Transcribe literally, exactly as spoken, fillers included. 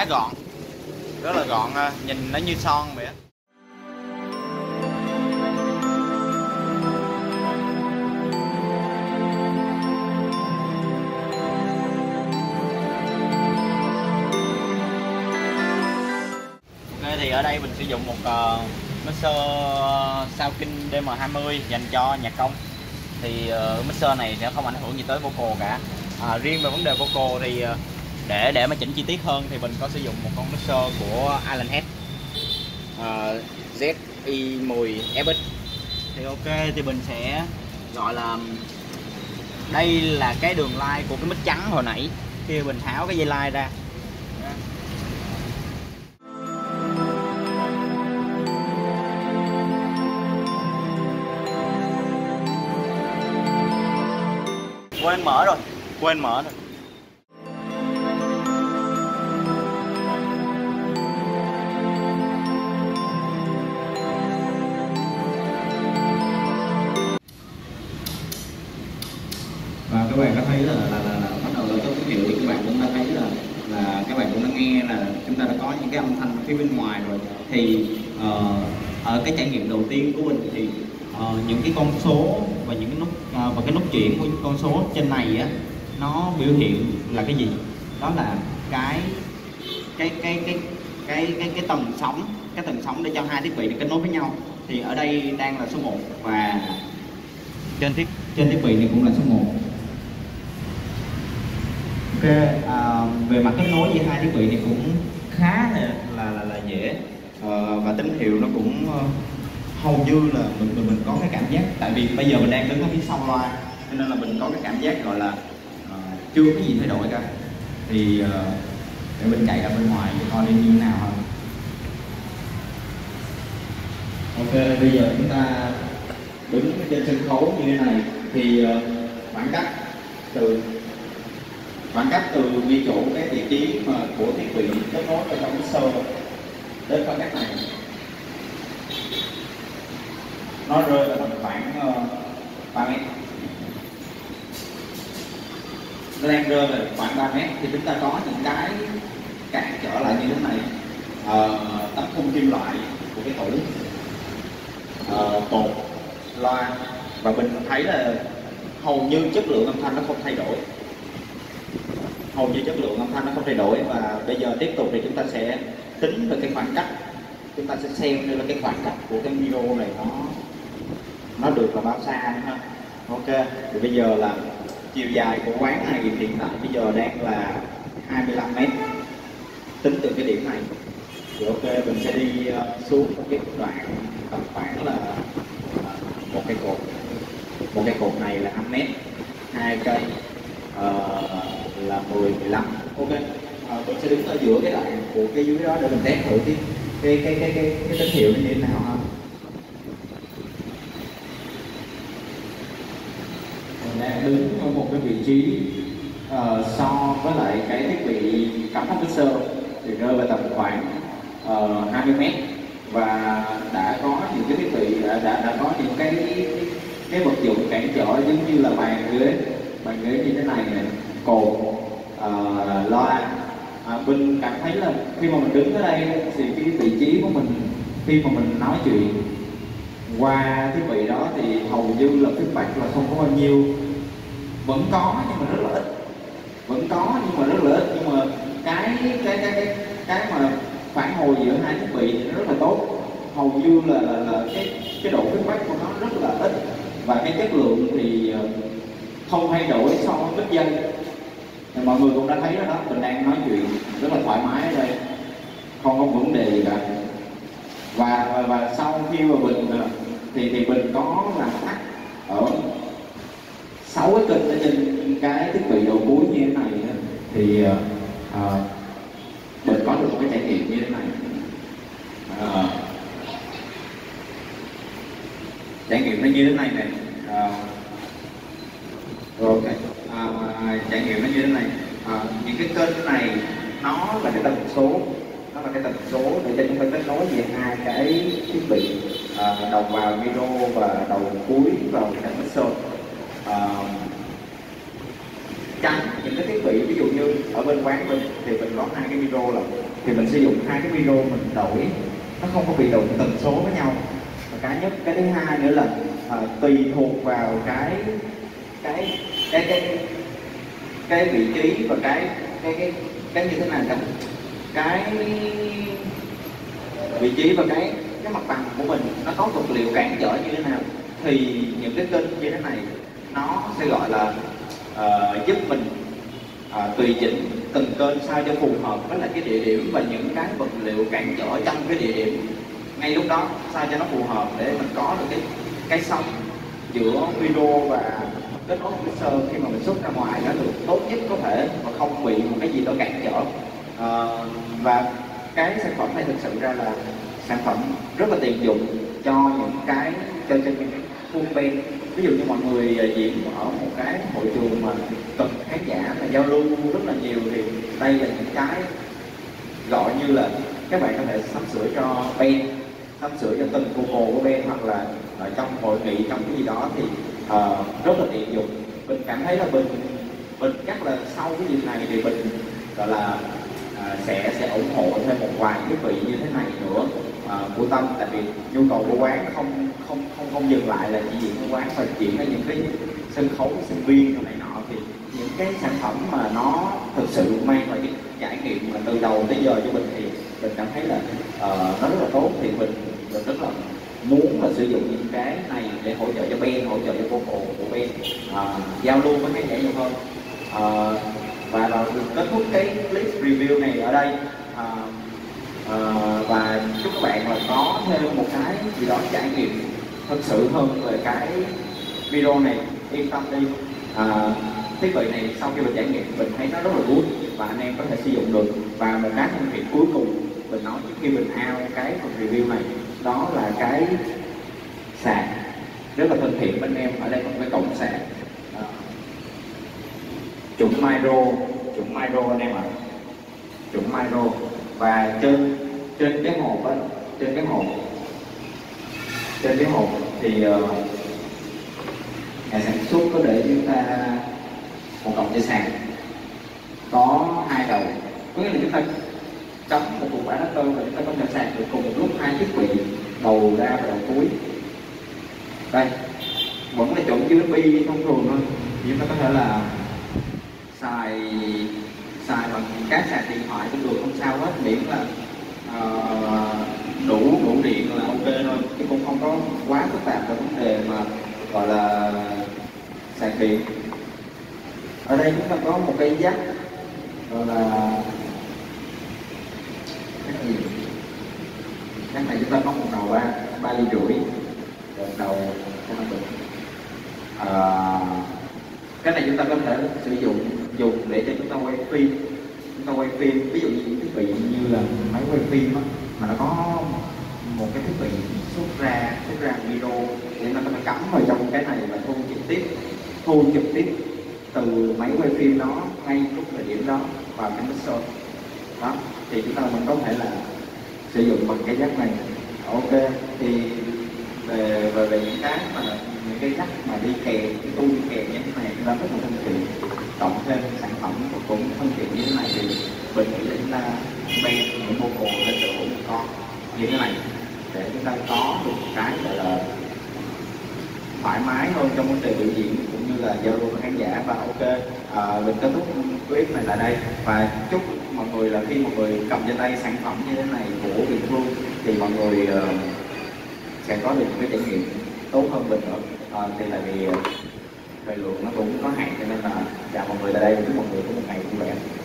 quá gọn, rất là gọn, nhìn nó như son vậy á. Ok, thì ở đây mình sử dụng một uh, mixer Sound King D M hai mươi dành cho nhạc công. Thì uh, mixer này sẽ không ảnh hưởng gì tới vocal cả. À, riêng về vấn đề vocal thì uh, để để mà chỉnh chi tiết hơn thì mình có sử dụng một con mixer của Allen Head uh, Z I mười F X. Thì ok, thì mình sẽ gọi là đây là cái đường line của cái mic trắng hồi nãy khi mình tháo cái dây line ra. Quên mở rồi, quên mở rồi. Và các bạn có thấy là là, là, là bắt đầu là có tín hiệu thì các bạn cũng đã thấy là là các bạn cũng đã nghe là chúng ta đã có những cái âm thanh phía bên ngoài rồi. Thì uh, ở cái trải nghiệm đầu tiên của mình thì uh, những cái con số và những cái nút uh, và cái nút chuyển của những con số trên này á, nó biểu hiện là cái gì? Đó là cái cái cái cái cái cái cái tần sóng, cái tần sóng để cho hai thiết bị được kết nối với nhau. Thì ở đây đang là số một và trên thiết trên thiết bị này cũng là số một. Ok, à, về mặt kết nối giữa hai thiết bị này cũng khá là là là, là dễ, à, và tín hiệu nó cũng uh, hầu như là mình, mình mình có cái cảm giác, tại vì bây giờ mình đang đứng ở phía sau loa cho nên là mình có cái cảm giác gọi là uh, chưa có gì thay đổi cả. Thì uh, để mình chạy ra bên ngoài để coi đi như thế nào hơn. Ok, bây giờ chúng ta đứng trên sân khấu như thế này thì uh, khoảng cách từ khoảng cách từ ngay chỗ cái vị trí mà của thiết bị kết nối vào trong mixer đến khoảng cách này nó rơi vào tầm khoảng uh, ba mét. Nó đang rơi vào khoảng ba mét thì chúng ta có những cái cản trở lại như thế này, uh, tấm khung kim loại của cái tủ, uh, cột loa, và mình thấy là hầu như chất lượng âm thanh nó không thay đổi. hầu như chất lượng âm thanh nó không thay đổi. Và bây giờ tiếp tục thì chúng ta sẽ tính về cái khoảng cách, chúng ta sẽ xem đây là cái khoảng cách của cái micro này nó nó được là bao xa ha. Ok, thì bây giờ là chiều dài của quán này hiện tại bây giờ đang là hai mươi lăm mét, tính từ cái điểm này. Thì ok, mình sẽ đi uh, xuống một cái đoạn tầm khoảng là uh, một cây cột, một cây cột này là năm mét, hai cây uh, là mười, mười lăm. Ok, à, tôi sẽ đứng ở giữa cái đoạn của cái dưới đó để mình test thử cái cái cái cái cái, cái tín hiệu như thế nào ha. Mình đang đứng ở một cái vị trí uh, so với lại cái thiết bị cắm áp mixer thì rơi vào tầm khoảng uh, hai mươi mét, và đã có những cái thiết bị đã đã, đã có những cái cái vật dụng cản trở giống như là bàn ghế bàn ghế như thế này này, cột, uh, loa. À, mình cảm thấy là khi mà mình đứng ở đây thì cái vị trí của mình khi mà mình nói chuyện qua thiết bị đó thì hầu như là feedback là không có bao nhiêu, vẫn có nhưng mà rất là ít, vẫn có nhưng mà rất là ít, nhưng mà cái cái cái cái cái mà phản hồi giữa hai thiết bị thì nó rất là tốt. Hầu như là, là, là cái cái độ feedback của nó rất là ít, và cái chất lượng thì không thay đổi so với mic dây. Thì mọi người cũng đã thấy đó, đó, mình đang nói chuyện rất là thoải mái ở đây, không có vấn đề gì cả. Và và, và sau khi mà mình thì thì mình có làm tắt ở sáu cái kênh ở trên cái thiết bị đầu cuối như thế này thì uh, mình có được một cái trải nghiệm như thế này. Uh, trải nghiệm nó như thế này này. Uh, ok. À, trải nghiệm nó như thế này. À, những cái kênh này nó là cái tần số, nó là cái tần số để cho chúng ta kết nối về hai cái thiết bị, à, đầu vào micro và đầu cuối vào cái mixer. À, tránh những cái thiết bị ví dụ như ở bên quán mình thì mình có hai cái micro là thì mình sử dụng hai cái video mình đổi nó không có bị đụng tần số với nhau. Và cái nhất, cái thứ hai nữa là à, tùy thuộc vào cái cái cái cái cái vị trí và cái cái cái cái như thế nào cả, cái vị trí và cái cái mặt bằng của mình nó có vật liệu cản trở như thế nào, thì những cái kênh như thế này nó sẽ gọi là uh, giúp mình uh, tùy chỉnh từng kênh sao cho phù hợp với lại cái địa điểm và những cái vật liệu cản trở trong cái địa điểm ngay lúc đó, sao cho nó phù hợp để mình có được cái cái sóng giữa video và kết nối mixer khi mà mình xuất ra ngoài nó được tốt nhất có thể và không bị một cái gì đó cản trở. Uh, và cái sản phẩm này thực sự ra là sản phẩm rất là tiện dụng cho những cái cho, cho những cái khuôn bên. Ví dụ như mọi người diễn ở một cái hội trường mà cần khán giả và giao lưu rất là nhiều thì đây là những cái gọi như là các bạn có thể sắm sửa cho band, sắm sửa cho từng vocal của band, hoặc là ở trong hội nghị, trong cái gì đó thì uh, rất là tiện dụng. Mình cảm thấy là mình mình chắc là sau cái dịp này thì mình gọi là À, sẽ sẽ ủng hộ thêm một vài thiết bị như thế này nữa à, của Tâm, tại vì nhu cầu của quán không không không không dừng lại là chỉ diễn của quán và diễn ở những cái sân khấu sinh viên này nọ, thì những cái sản phẩm mà nó thực sự mang lại cái trải nghiệm mà từ đầu tới giờ cho mình thì mình cảm thấy là uh, nó rất là tốt, thì mình mình rất là muốn là sử dụng những cái này để hỗ trợ cho band, hỗ trợ cho vocal của band, à, giao lưu với khán giả nhiều hơn. À, và là kết thúc cái clip review này ở đây, à, à, và chúc các bạn là có thêm một cái gì đó trải nghiệm thật sự hơn về cái video này. Yên tâm đi, à, thiết bị này sau khi mình trải nghiệm mình thấy nó rất là good và anh em có thể sử dụng được. Và một cái thân thiện cuối cùng mình nói trước khi mình out cái phần review này, đó là cái sạc rất là thân thiện bên em. Ở đây có một cái cổng sạc chủng micro, chủng micro anh em ạ, chủng micro. Và trên trên cái hộp á, trên cái hộp trên cái hộp thì uh, nhà sản xuất có để chúng ta một cổng dây sạc có hai đầu, có nghĩa là chúng ta cắm một cục adapter và chúng ta có thể sạc được cùng một lúc hai thiết bị đầu ra và đầu cuối. Đây vẫn là chủng u ét bê thông thường thôi, chúng ta có thể là xài xài bằng các sạc điện thoại cũng được, không sao hết, miễn là uh, đủ đủ điện là ok thôi, chứ cũng không có quá phức tạp về vấn đề mà gọi là sạc điện. Ở đây chúng ta có một cái jack gọi là cái gì, cái này chúng ta có một đầu ba ba ly rưỡi, một đầu không được. À, cái này chúng ta có thể sử dụng dùng để cho chúng ta quay phim, chúng ta quay phim ví dụ như những thiết bị như là máy quay phim đó, mà nó có một cái thiết bị xuất ra xuất ra video để nó có thể cắm vào trong cái này và thu trực tiếp thu trực tiếp từ máy quay phim đó ngay lúc thời điểm đó vào cái mixer đó, thì chúng ta mình có thể là sử dụng bằng cái jack này. Ok, thì về về, về những cái mà những cái jack mà đi kèm, cái tu đi kèm như thế này chúng ta rất là thân thiện, cộng thêm sản phẩm cũng thân thiện như thế này thì mình nghĩ là chúng ta band những vocal lên được một con như thế này để chúng ta có được một cái gọi là thoải mái hơn trong vấn đề biểu diễn cũng như là giao lưu với khán giả. Và ok, à, mình kết thúc clip này tại đây và chúc mọi người là khi mọi người cầm trên tay sản phẩm như thế này của Việt Phương thì mọi người uh, sẽ có được một cái trải nghiệm tốt hơn mình nữa. À, thì là vì thời lượng nó cũng có hạn cho nên là chào mọi người tại đây và chúc mọi người có một ngày vui vẻ.